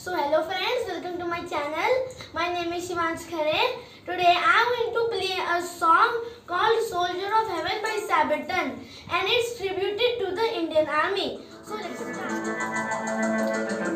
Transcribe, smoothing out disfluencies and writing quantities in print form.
So hello friends, welcome to my channel. My name is Shivansh Khare. Today I am going to play a song called Soldier of Heaven by Sabaton, and it's tributed to the Indian Army. So let's start.